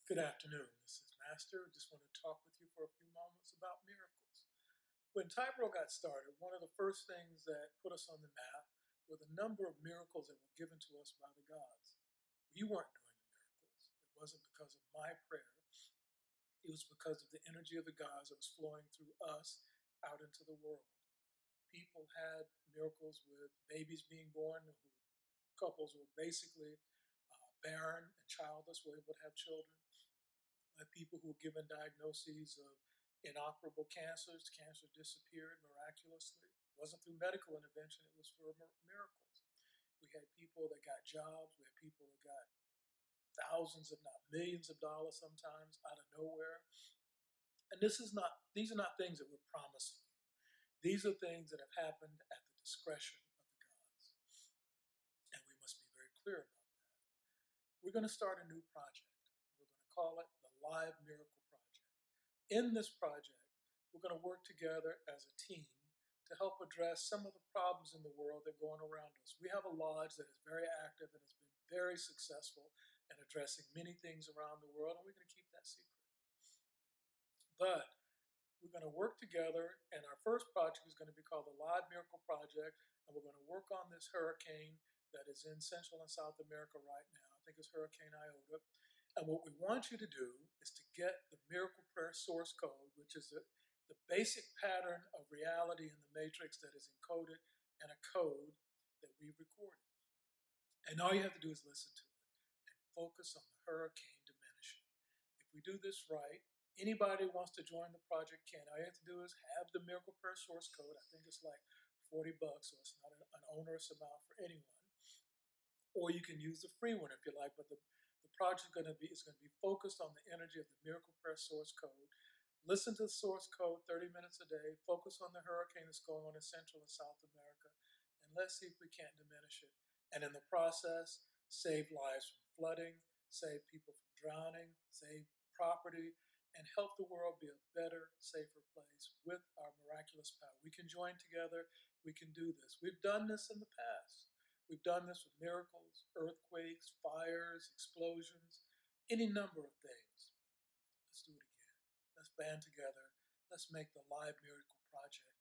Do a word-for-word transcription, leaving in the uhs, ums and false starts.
Good afternoon. This is Master. I just want to talk with you for a few moments about miracles. When Tyro got started, one of the first things that put us on the map were the number of miracles that were given to us by the gods. We weren't doing the miracles. It wasn't because of my prayer. It was because of the energy of the gods that was flowing through us out into the world. People had miracles with babies being born, who couples were basically uh, barren and childless were able to have children. Like people who were given diagnoses of inoperable cancers, cancer disappeared miraculously. It wasn't through medical intervention, it was for miracles. We had people that got jobs, we had people that got thousands, if not millions of dollars sometimes out of nowhere. And this is not, these are not things that we're promising you. These are things that have happened at the discretion of the gods. And we must be very clear about that. We're going to start a new project. We're going to call it the Live Miracle Project. In this project, we're going to work together as a team to help address some of the problems in the world that are going around us. We have a lodge that is very active and has been very successful in addressing many things around the world, and we're going to keep that secret. But we're going to work together, and our first project is going to be called the Live Miracle Project, and we're going to work on this hurricane that is in Central and South America right now. I think it's Hurricane Iota. And what we want you to do is to get the Miracle Prayer source code, which is the, the basic pattern of reality in the matrix that is encoded in a code that we've recorded. And all you have to do is listen to it and focus on the hurricane diminishing. If we do this right, anybody who wants to join the project can. All you have to do is have the Miracle Prayer source code. I think it's like forty bucks, so it's not an, an onerous amount for anyone. Or you can use the free one if you like, but the, the project is going to be is going to be focused on the energy of the Miracle Prayer source code. Listen to the source code thirty minutes a day. Focus on the hurricane that's going on in Central and South America, and let's see if we can't diminish it. And in the process, save lives from flooding, save people from drowning, save property, and help the world be a better, safer place with our miraculous power. We can join together. We can do this. We've done this in the past. We've done this with miracles, earthquakes, fires, explosions, any number of things. Let's do it again. Let's band together. Let's make the Live Miracle Project